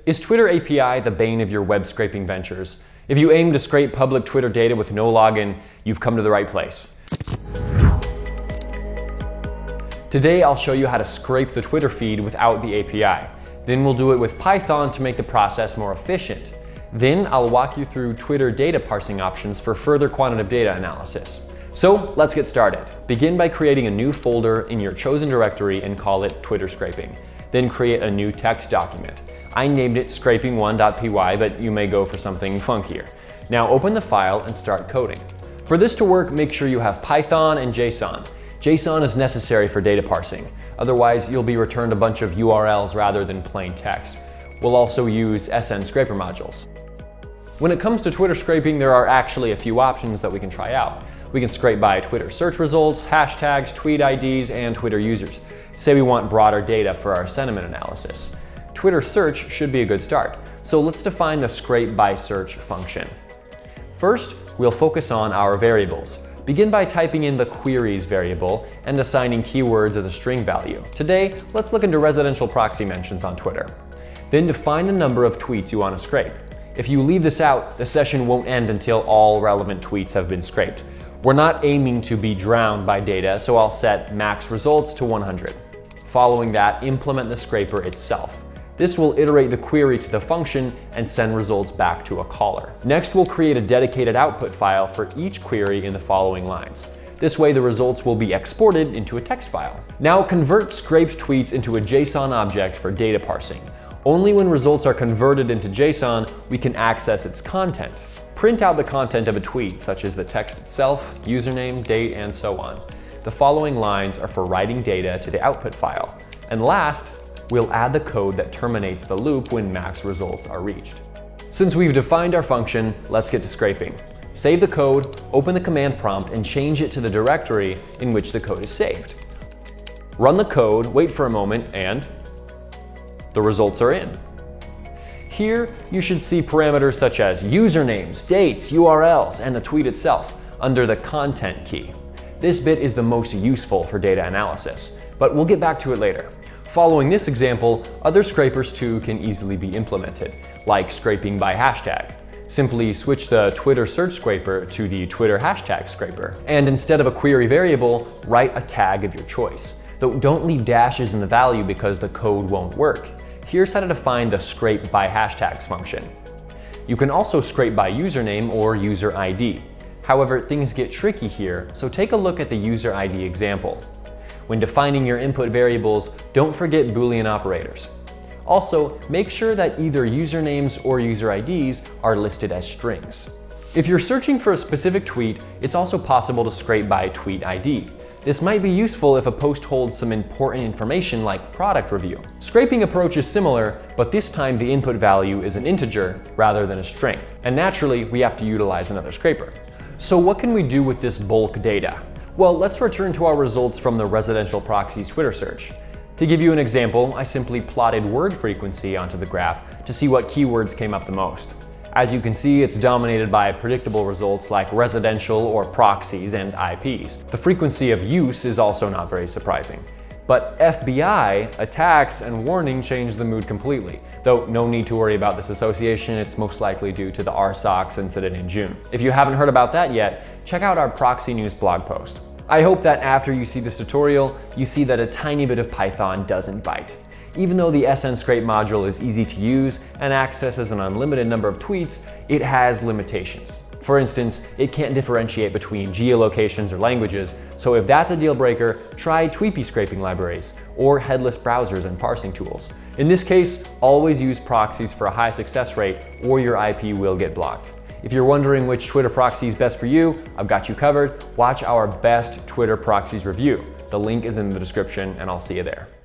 Is Twitter API the bane of your web scraping ventures? If you aim to scrape public Twitter data with no login, you've come to the right place. Today, I'll show you how to scrape the Twitter feed without the API. Then we'll do it with Python to make the process more efficient. Then I'll walk you through Twitter data parsing options for further quantitative data analysis. So let's get started. Begin by creating a new folder in your chosen directory and call it Twitter Scraping. Then create a new text document. I named it scraping1.py, but you may go for something funkier. Now open the file and start coding. For this to work, make sure you have Python and JSON. JSON is necessary for data parsing. Otherwise, you'll be returned a bunch of URLs rather than plain text. We'll also use SN scraper modules. When it comes to Twitter scraping, there are actually a few options that we can try out. We can scrape by Twitter search results, hashtags, tweet IDs, and Twitter users. Say we want broader data for our sentiment analysis. Twitter search should be a good start. So let's define the scrape by search function. First, we'll focus on our variables. Begin by typing in the queries variable and assigning keywords as a string value. Today, let's look into residential proxy mentions on Twitter. Then define the number of tweets you want to scrape. If you leave this out, the session won't end until all relevant tweets have been scraped. We're not aiming to be drowned by data, so I'll set max results to 100. Following that, implement the scraper itself. This will iterate the query to the function and send results back to a caller. Next, we'll create a dedicated output file for each query in the following lines. This way, the results will be exported into a text file. Now, convert scraped tweets into a JSON object for data parsing. Only when results are converted into JSON, we can access its content. Print out the content of a tweet, such as the text itself, username, date, and so on. The following lines are for writing data to the output file. And last, we'll add the code that terminates the loop when max results are reached. Since we've defined our function, let's get to scraping. Save the code, open the command prompt, and change it to the directory in which the code is saved. Run the code, wait for a moment, and the results are in. Here, you should see parameters such as usernames, dates, URLs, and the tweet itself under the content key. This bit is the most useful for data analysis, but we'll get back to it later. Following this example, other scrapers too can easily be implemented, like scraping by hashtag. Simply switch the Twitter search scraper to the Twitter hashtag scraper. And instead of a query variable, write a tag of your choice. Though don't leave dashes in the value because the code won't work. Here's how to define the scrape by hashtags function. You can also scrape by username or user ID. However, things get tricky here, so take a look at the user ID example. When defining your input variables, don't forget Boolean operators. Also, make sure that either usernames or user IDs are listed as strings. If you're searching for a specific tweet, it's also possible to scrape by tweet ID. This might be useful if a post holds some important information like product review. Scraping approach is similar, but this time the input value is an integer rather than a string. And naturally, we have to utilize another scraper. So what can we do with this bulk data? Well, let's return to our results from the residential proxy Twitter search. To give you an example, I simply plotted word frequency onto the graph to see what keywords came up the most. As you can see, it's dominated by predictable results like residential or proxies and IPs. The frequency of use is also not very surprising. But FBI, attacks, and warning changed the mood completely. Though no need to worry about this association, it's most likely due to the RSOX incident in June. If you haven't heard about that yet, check out our Proxy News blog post. I hope that after you see this tutorial, you see that a tiny bit of Python doesn't bite. Even though the SN scrape module is easy to use and accesses an unlimited number of tweets, it has limitations. For instance, it can't differentiate between geolocations or languages, so if that's a deal breaker, try Tweepy scraping libraries or headless browsers and parsing tools. In this case, always use proxies for a high success rate or your IP will get blocked. If you're wondering which Twitter proxy is best for you, I've got you covered. Watch our best Twitter proxies review. The link is in the description and I'll see you there.